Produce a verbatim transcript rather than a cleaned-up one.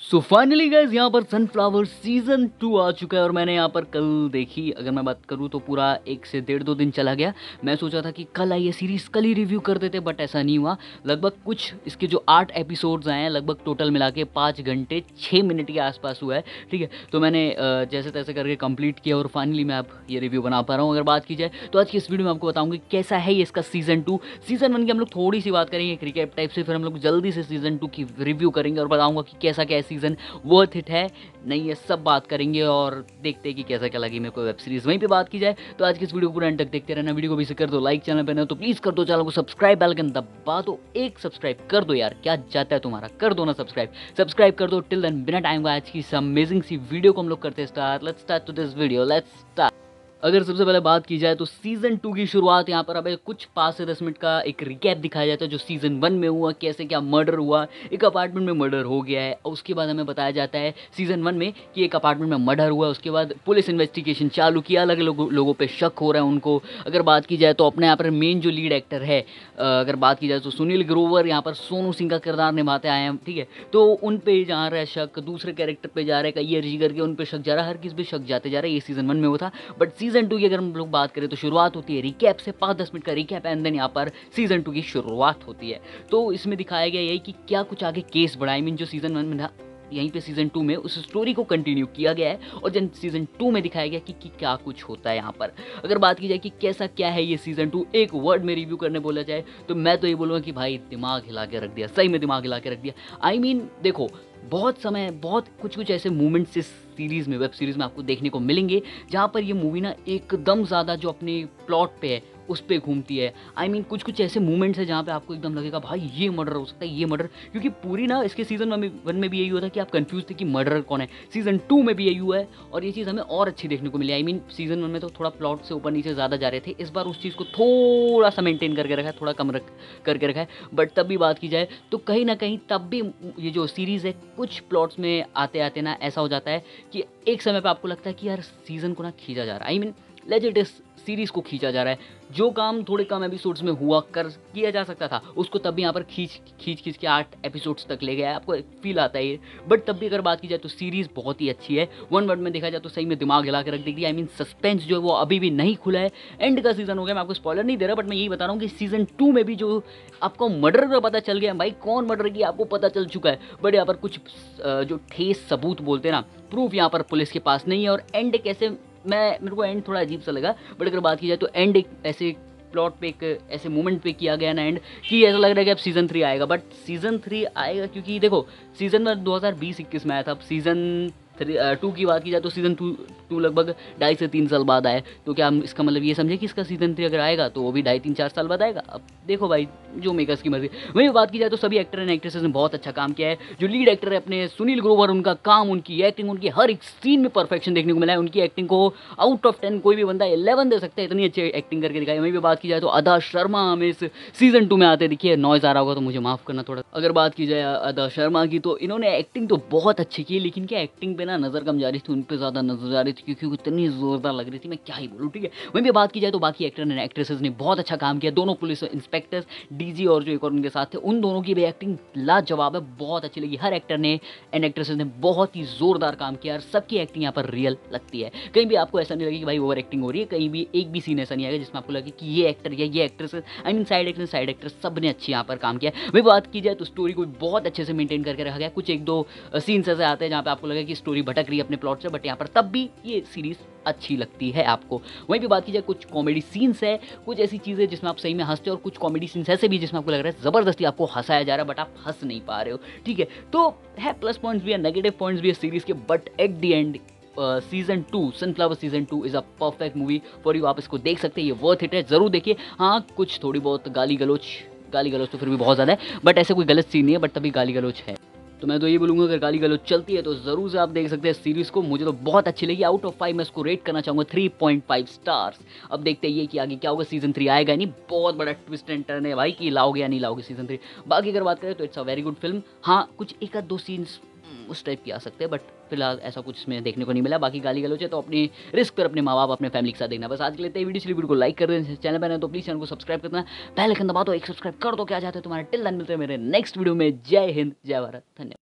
So finally guys यहाँ पर sunflower season to आ चुका है और मैंने यहाँ पर कल देखी। अगर मैं बात करूँ तो पूरा एक से डेढ़ दो दिन चला गया। मैं सोचा था कि कल आई ये सीरीज़ कल ही रिव्यू कर देते, बट ऐसा नहीं हुआ। लगभग कुछ इसके जो आठ एपिसोड्स आए हैं, लगभग टोटल मिला के पाँच घंटे छः मिनट के आसपास हुआ है। ठीक है, तो मैंने जैसे तैसे करके कंप्लीट किया और फाइनली मैं अब ये रिव्यू बना पा रहा हूँ। अगर बात की जाए तो आज की इस वीडियो में आपको बताऊँगी कैसा है ये इसका सीजन टू। सीजन वन की हम लोग थोड़ी सी बात करेंगे क्रिकेट टाइप से, फिर हम लोग जल्दी से सीजन टू की रिव्यू करेंगे और बताऊँगा कि कैसा क्या है सीजन, वर्थ हिट है नहीं, ये सब बात करेंगे और देखते हैं कि कैसा क्या लगी मेरे को वेब सीरीज। वहीं पे बात की जाए तो आज की इस वीडियो को पूरा एंड तक देखते रहना। वीडियो को भी से कर दो लाइक, चैनल पे ना तो प्लीज कर दो चैनल को सब्सक्राइब, बेल आइकन दबा दो, एक सब्सक्राइब कर दो यार, क्या जाता है तुम्हारा, कर दो ना सब्सक्राइब सब्सक्राइब कर दो। टिल देन बिना टाइम का आज की इस अमेजिंग सी वीडियो को हम लोग करते हैं start. Let's start to this video, let's start. अगर सबसे पहले बात की जाए तो सीजन टू की शुरुआत यहाँ पर अबे कुछ पाँच से दस मिनट का एक रिकैप दिखाया जाता है जो सीजन वन में हुआ, कैसे क्या मर्डर हुआ, एक अपार्टमेंट में मर्डर हो गया है। उसके बाद हमें बताया जाता है सीजन वन में कि एक अपार्टमेंट में मर्डर हुआ। उसके बाद पुलिस इन्वेस्टिगेशन चालू किया, अलग अलग लोगों, लोगों पे शक हो रहा है उनको। अगर बात की जाए तो अपने यहाँ पर मेन जो लीड एक्टर है, अगर बात की जाए तो सुनील ग्रोवर यहाँ पर सोनू सिंह का किरदार निभाते आए हैं। ठीक है, तो उन पे जा रहा है शक, दूसरे कैरेक्टर पे जा रहा है, कई अर्जी करके उन पे शक जा रहा है, हर किस पे शक जाते जा रहा है। ये सीजन वन में हुआ था, बट सीजन टू की अगर हम लोग बात करें तो शुरुआत होती है रिकैप से, पाँच दस मिनट का रिकैप एंड देन यहाँ पर सीजन टू की शुरुआत होती है। तो इसमें दिखाया गया यही कि क्या कुछ आगे केस बढ़ा, आई मीन जो सीजन वन में था यहीं पे सीजन टू में उस स्टोरी को कंटिन्यू किया गया है और जन सीजन टू में दिखाया गया कि, कि क्या कुछ होता है यहाँ पर। अगर बात की जाए कि कैसा क्या है ये सीजन टू, एक वर्ड में रिव्यू करने बोला जाए तो मैं तो ये बोलूँगा कि भाई दिमाग हिला के रख दिया, सही में दिमाग हिला के रख दिया। आई I मीन mean, देखो बहुत समय बहुत कुछ कुछ ऐसे मूवमेंट्स इस सीरीज़ में, वेब सीरीज़ में आपको देखने को मिलेंगे जहाँ पर ये मूवी ना एकदम ज़्यादा जो अपने प्लॉट पे है उस पर घूमती है। आई I मीन mean, कुछ कुछ ऐसे मूवमेंट्स हैं जहाँ पे आपको एकदम लगेगा भाई ये मर्डर हो सकता है, ये मर्डर, क्योंकि पूरी ना इसके सीजन वन में वन में भी यही हुआ था कि आप कंफ्यूज थे कि मर्डर कौन है। सीजन टू में भी यही हुआ है और ये चीज़ हमें और अच्छी देखने को मिली। आई मीन सीजन वन में तो थोड़ा प्लॉट से ऊपर नीचे ज़्यादा जा रहे थे, इस बार उस चीज़ को थोड़ा सा मेंटेन करके रखा है, थोड़ा कम रख करके रखा है। बट तब भी बात की जाए तो कहीं ना कहीं तब भी ये जो सीरीज़ है कुछ प्लॉट्स में आते आते ना ऐसा हो जाता है कि एक समय पर आपको लगता है कि यार सीजन को ना खींचा जा रहा है। आई मीन लेजिट इस सीरीज़ को खींचा जा रहा है। जो काम थोड़े कम एपिसोड्स में हुआ कर किया जा सकता था उसको तब भी यहाँ पर खींच खींच खींच के आठ एपिसोड्स तक ले गया है, आपको फील आता है ये। बट तब भी अगर बात की जाए तो सीरीज़ बहुत ही अच्छी है। वन वर्ड में देखा जाए तो सही में दिमाग हिला के रख देगी। आई मीन सस्पेंस जो है वो अभी भी नहीं खुला है, एंड का सीजन हो गया। मैं आपको स्पॉइलर नहीं दे रहा, बट मैं यही बता रहा हूँ कि सीजन टू में भी जो आपको मर्डर का पता चल गया, भाई कौन मर्डर किया आपको पता चल चुका है। बट यहाँ पर कुछ जो ठेस सबूत बोलते हैं ना, प्रूफ यहाँ पर पुलिस के पास नहीं है। और एंड कैसे, मैं मेरे को एंड थोड़ा अजीब सा लगा, बट अगर बात की जाए तो एंड एक ऐसे प्लॉट पे, एक ऐसे मोमेंट पे किया गया ना एंड कि ऐसा लग रहा है कि अब सीजन थ्री आएगा। बट सीजन थ्री आएगा क्योंकि देखो सीजन में दो हज़ार बीस इक्कीस में आया था, अब सीजन थ्री टू की बात की जाए तो सीजन टू टू लगभग ढाई से तीन साल बाद आए। तो क्या हम इसका मतलब ये समझे कि इसका सीजन थ्री अगर आएगा तो वो भी ढाई तीन चार साल बाद आएगा। अब देखो भाई जो मेकर्स की मर्जी। वहीं बात की जाए तो सभी एक्टर एंड एक्ट्रेसेस ने बहुत अच्छा काम किया है। जो लीड एक्टर है अपने सुनील ग्रोवर, उनका काम, उनकी एक्टिंग, उनकी हर एक सीन में परफेक्शन देखने को मिला है। उनकी एक्टिंग को आउट ऑफ टेन कोई भी बंदा इलेवन दे सकता है, इतनी अच्छी एक्टिंग करके दिखाई। वहीं भी बात की जाए तो अदा शर्मा हमें इस सीजन टू में आते दिखिए, नॉइज आ रहा होगा तो मुझे माफ़ करना थोड़ा। अगर बात की जाए अदा शर्मा की तो इन्होंने एक्टिंग तो बहुत अच्छी की, लेकिन क्या एक्टिंग पे ना नज़र कम जा रही थी, उन पर ज़्यादा नजर जा रही थी क्योंकि वो इतनी जोरदार लग रही थी, मैं क्या ही बोलूँ। ठीक है, वहीं पे बात की जाए तो बाकी एक्टर एंड एक्ट्रेसेस ने बहुत अच्छा काम किया। दोनों पुलिस इंस्पेक्टर्स, डीजी और जो एक और उनके साथ थे, उन दोनों की भी एक्टिंग लाजवाब है, बहुत अच्छी लगी। हर एक्टर ने एंड एक्ट्रेसेस ने बहुत ही जोरदार काम किया और सबकी एक्टिंग यहाँ पर रियल लगती है। कहीं भी आपको ऐसा नहीं लगे कि भाई ओवर एक्टिंग हो रही है, कहीं भी एक भी सीन ऐसा नहीं आएगा जिसमें आपको लगे कि ये एक्टर या ये actress, I mean side actor side actor सब ने अच्छी यहाँ पर काम किया। वही बात की जाए तो स्टोरी को बहुत अच्छे से मेंटेन करके रखा गया। कुछ एक दो सीन्स ऐसे आते हैं जहाँ पे आपको लगे कि स्टोरी भटक रही है अपने प्लॉट से, बट यहाँ पर तब भी ये सीरीज अच्छी लगती है आपको। वहीं पे बात की जाए कुछ कॉमेडी सीन्स है, कुछ ऐसी चीज़ें जिसमें आप सही में हंसते हो और कुछ कॉमेडी सीन्स ऐसे भी जिसमें आपको लग रहा है ज़बरदस्ती आपको हंसाया जा रहा है बट आप हंस नहीं पा रहे हो। ठीक है, तो है प्लस पॉइंट्स भी है, नेगेटिव पॉइंट्स भी है सीरीज़ के, but at the end season two, Sunflower season two is a perfect movie for you. आप इसको देख सकते हैं, ये वर्थ इट है, ज़रूर देखिए। हाँ कुछ थोड़ी बहुत गाली गलोच गाली गलोच तो फिर भी बहुत ज़्यादा है, बट ऐसे कोई गलत सीन नहीं है, बट तभी गाली गलोच है। तो मैं तो ये बोलूँगा अगर गाली गलोच चलती है तो ज़रूर से आप देख सकते हैं सीरीज़ को। मुझे तो बहुत अच्छी लगी, आउट ऑफ फाइव मैं इसको रेट करना चाहूँगा थ्री पॉइंट फाइव स्टार्स। अब देखते हैं ये कि आगे क्या होगा, सीजन थ्री आएगा नहीं, बहुत बड़ा ट्विस्ट एंड टर्न है भाई कि लाओगे या नहीं लाओगे सीजन थ्री। बाकी अगर बात करें तो it's a very good film. हाँ कुछ एक आध दो सीन्स उस टाइप की आ सकते हैं, बट फिलहाल ऐसा कुछ इसमें देखने को नहीं मिला। बाकी गाली गलोच है तो अपनी रिस्क पर अपने माँ बाप अपने फैमिली के साथ देखना। बस आज के लिए वीडियो चलिए, वीडियो को लाइक कर दें, चैनल पर है तो प्लीज़ चैनल को सब्सक्राइब करना, पहले आइकन दबा दो, एक सब्सक्राइब कर दो, क्या चाहते हैं तुम्हारे। टिल देन मिलते हैं मेरे नेक्स्ट वीडियो में। जय हिंद, जय भारत, धन्यवाद।